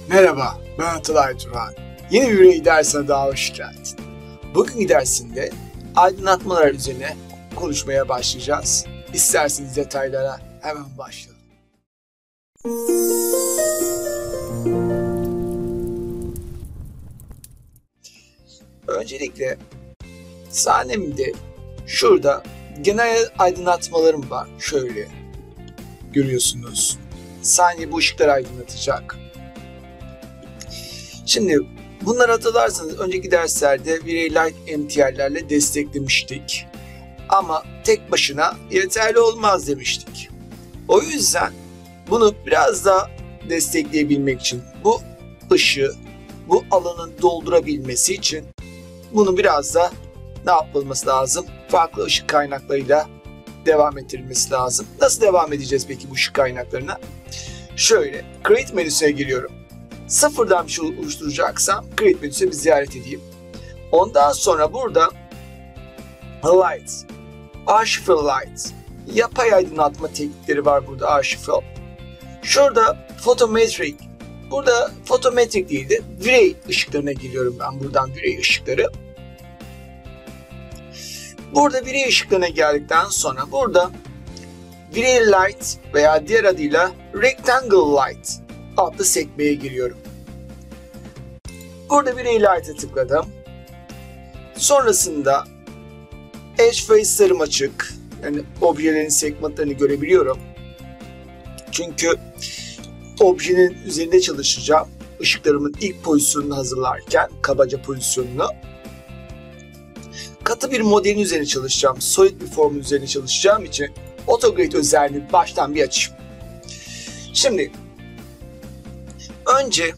Merhaba, ben Atalay Turhan. Yeni bir Virey dersine daha hoş geldin. Bugünkü dersinde aydınlatmalar üzerine konuşmaya başlayacağız. İsterseniz detaylara hemen başlayalım. Öncelikle sahnemde şurada genel aydınlatmalarım var. Şöyle görüyorsunuz. Sahneyi bu ışıklar aydınlatacak. Şimdi bunları hatırlarsanız önceki derslerde Virey Light MTL'lerle desteklemiştik. Ama tek başına yeterli olmaz demiştik. O yüzden bunu biraz daha destekleyebilmek için, bu ışığı, bu alanın doldurabilmesi için bunu biraz da ne yapılması lazım? Farklı ışık kaynaklarıyla devam ettirilmesi lazım. Nasıl devam edeceğiz peki bu ışık kaynaklarına? Şöyle, Create menüsüne giriyorum. Sıfırdan bir şey oluşturacaksam Create menüsüne bir ziyaret edeyim. Ondan sonra burada Light, Artificial Light, yapay aydınlatma teknikleri var burada Artificial. Şurada Photometric, burada Photometric değil de Virey ışıklarına giriyorum ben buradan Virey ışıkları. Burada Virey ışıklarına geldikten sonra burada Virey Light veya diğer adıyla Rectangle Light adlı sekmeye giriyorum. Burada Virey Light'a tıkladım. Sonrasında Edge Face'lerim açık. Yani objelerin segmentlerini görebiliyorum. Çünkü objenin üzerinde çalışacağım. Işıklarımın ilk pozisyonunu hazırlarken, kabaca pozisyonunu. Katı bir modelin üzerine çalışacağım. Solid bir formun üzerine çalışacağım için AutoGrade özelliğini baştan bir açayım. Şimdi önce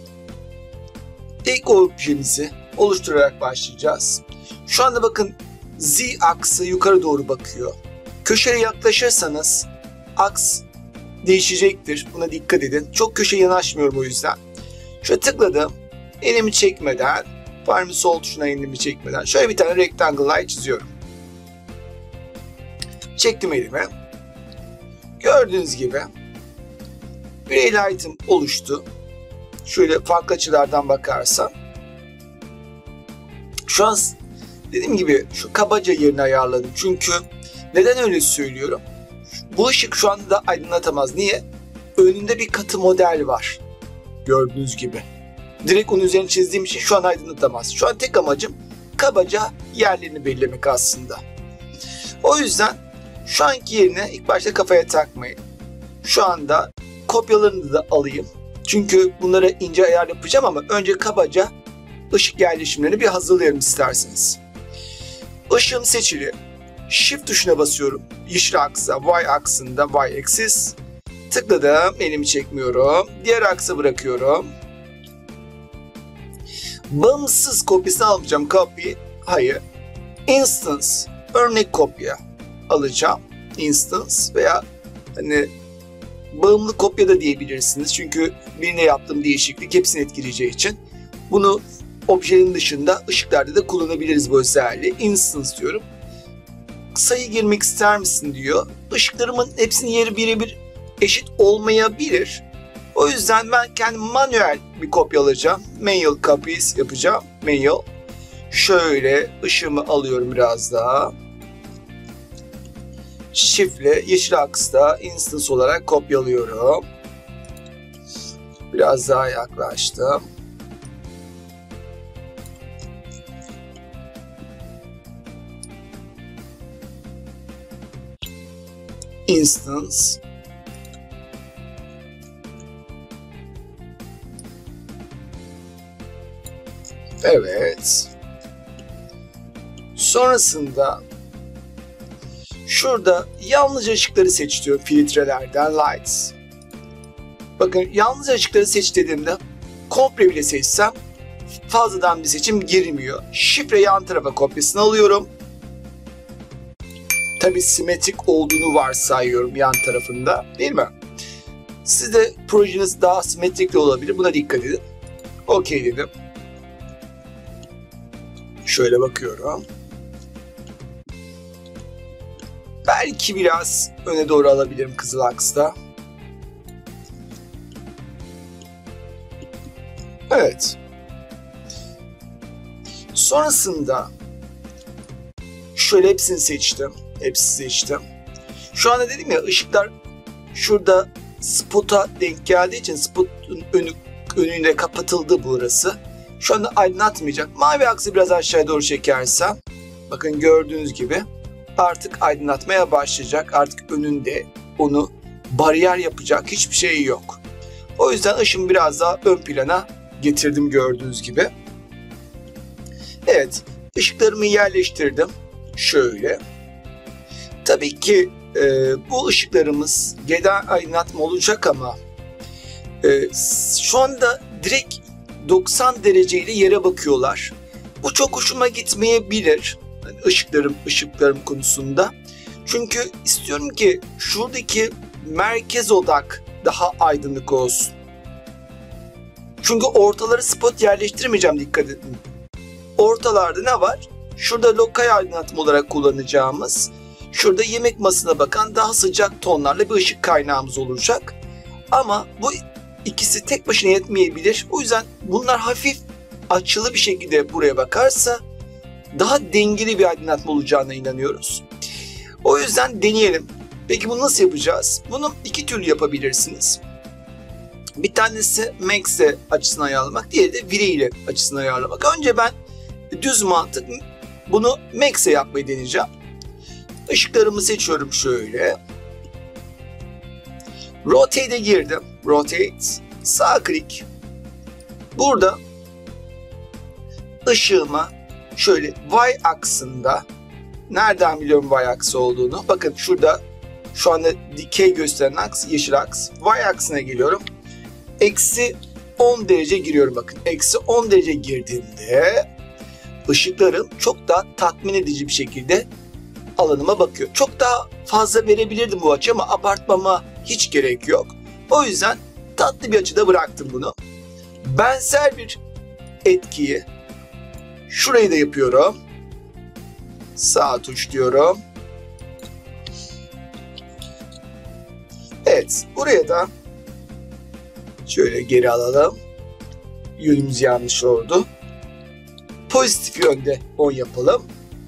ilk objemizi oluşturarak başlayacağız. Şu anda bakın Z aksı yukarı doğru bakıyor. Köşeye yaklaşırsanız aks değişecektir. Buna dikkat edin. Çok köşeye yanaşmıyorum o yüzden. Şöyle tıkladım. Elimi çekmeden, parmağımın sol tuşuna elimi çekmeden şöyle bir tane rectangle line çiziyorum. Çektim elimi. Gördüğünüz gibi Virey Light'ım oluştu. Şöyle farklı açılardan bakarsam. Şu an dediğim gibi şu kabaca yerini ayarladım. Çünkü neden öyle söylüyorum? Bu ışık şu anda da aydınlatamaz. Niye? Önünde bir katı model var. Gördüğünüz gibi. Direkt onun üzerine çizdiğim için şu an aydınlatamaz. Şu an tek amacım kabaca yerlerini belirlemek aslında. O yüzden şu anki yerine ilk başta kafaya takmayın. Şu anda kopyalarını da alayım. Çünkü bunlara ince ayar yapacağım ama önce kabaca ışık yerleşimlerini bir hazırlayalım isterseniz. Işığım seçili. Shift tuşuna basıyorum. Yeşil aksa, Y aksında, Y axis. Tıkladım. Elimi çekmiyorum. Diğer aksa bırakıyorum. Bağımsız kopyasını alacağım. Copy. Hayır. Instance. Örnek kopya alacağım. Instance veya hani bağımlı kopya da diyebilirsiniz. Çünkü birine yaptığım değişiklik hepsini etkileyeceği için. Bunu objenin dışında ışıklarda da kullanabiliriz bu özelliği. Instance diyorum. Sayı girmek ister misin diyor. Işıklarımın hepsinin yeri birebir eşit olmayabilir. O yüzden ben kendim manuel bir kopya alacağım. Manual copies yapacağım. Manual. Şöyle ışığımı alıyorum biraz daha. Shift'le yeşil aksta instance olarak kopyalıyorum. Biraz daha yaklaştım. Instance. Evet. Sonrasında şurada yalnızca ışıkları seç diyor filtrelerden lights. Bakın yalnızca ışıkları seç dediğimde komple bile seçsem fazladan bir seçim girmiyor. Şifre yan tarafa kopyasını alıyorum. Tabi simetrik olduğunu varsayıyorum yan tarafında, değil mi? Sizde projeniz daha simetrik de olabilir. Buna dikkat edin. OK dedim. Şöyle bakıyorum. Belki biraz öne doğru alabilirim kızıl aksta. Evet. Sonrasında şöyle hepsini seçtim. Şu anda dedim ya, ışıklar şurada spota denk geldiği için spotun önüne kapatıldı burası. Şu anda aydınlatmayacak. Mavi aksı biraz aşağıya doğru çekersem, bakın gördüğünüz gibi artık aydınlatmaya başlayacak. Artık önünde onu bariyer yapacak hiçbir şey yok. O yüzden ışığımı biraz daha ön plana getirdim gördüğünüz gibi. Evet, ışıklarımı yerleştirdim. Şöyle. Tabii ki bu ışıklarımız gelen aydınlatma olacak ama şu anda direkt 90 dereceyle yere bakıyorlar. Bu çok hoşuma gitmeyebilir yani ışıklarım konusunda. Çünkü istiyorum ki şuradaki merkez odak daha aydınlık olsun. Çünkü ortaları spot yerleştirmeyeceğim, dikkat edin. Ortalarda ne var? Şurada lokal aydınlatma olarak kullanacağımız, şurada yemek masasına bakan daha sıcak tonlarla bir ışık kaynağımız olacak. Ama bu ikisi tek başına yetmeyebilir. O yüzden bunlar hafif açılı bir şekilde buraya bakarsa daha dengeli bir aydınlatma olacağına inanıyoruz. O yüzden deneyelim. Peki bunu nasıl yapacağız? Bunu iki türlü yapabilirsiniz. Bir tanesi Max'e açısını ayarlamak, diğeri de Virey ile açısını ayarlamak. Önce ben düz mantık bunu Max'e yapmayı deneyeceğim. Işıklarımı seçiyorum şöyle. Rotate'e girdim. Rotate. Sağ klik. Burada ışığıma şöyle Y aksında, nereden biliyorum Y aksı olduğunu? Bakın şurada şu anda dikey gösteren aks, yeşil aks. Y aksına geliyorum. Eksi 10 derece giriyorum bakın. Eksi 10 derece girdiğimde ışıklarım çok daha tatmin edici bir şekilde alanıma bakıyor. Çok daha fazla verebilirdim bu açı ama abartmama hiç gerek yok. O yüzden tatlı bir açıda bıraktım bunu. Benzer bir etkiyi şurayı da yapıyorum. Sağ tuş diyorum. Evet, buraya da şöyle geri alalım. Yönümüz yanlış oldu. Pozitif yönde 10 yapalım.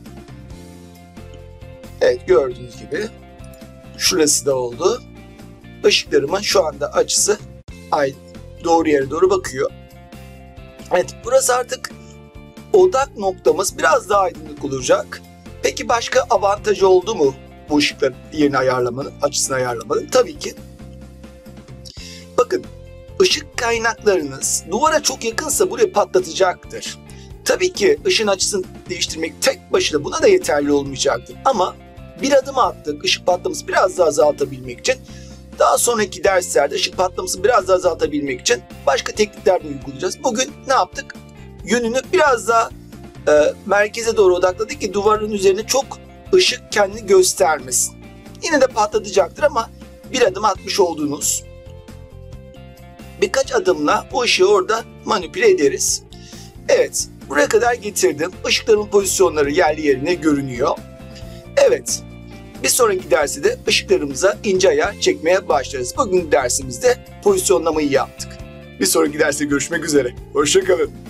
Evet, gördüğünüz gibi şurası da oldu. Işıklarımın şu anda açısı doğru yere doğru bakıyor. Evet, burası artık odak noktamız, biraz daha aydınlık olacak. Peki başka avantajı oldu mu bu ışıkların yerini ayarlamanın, açısını ayarlamanın? Tabii ki. Bakın, ışık kaynaklarınız duvara çok yakınsa burayı patlatacaktır. Tabii ki ışığın açısını değiştirmek tek başına buna da yeterli olmayacaktır. Ama bir adım attık, ışık patlaması biraz daha azaltabilmek için. Daha sonraki derslerde ışık patlamasını biraz daha azaltabilmek için başka teknikler de uygulayacağız. Bugün ne yaptık? Yönünü biraz daha merkeze doğru odakladık ki duvarın üzerine çok ışık kendini göstermesin. Yine de patlatacaktır ama bir adım atmış olduğunuz birkaç adımla o ışığı orada manipüle ederiz. Evet, buraya kadar getirdim. Işıkların pozisyonları yerli yerine görünüyor. Evet, bir sonraki derste de ışıklarımıza ince ayar çekmeye başlarız. Bugün dersimizde pozisyonlamayı yaptık. Bir sonraki derste görüşmek üzere. Hoşça kalın.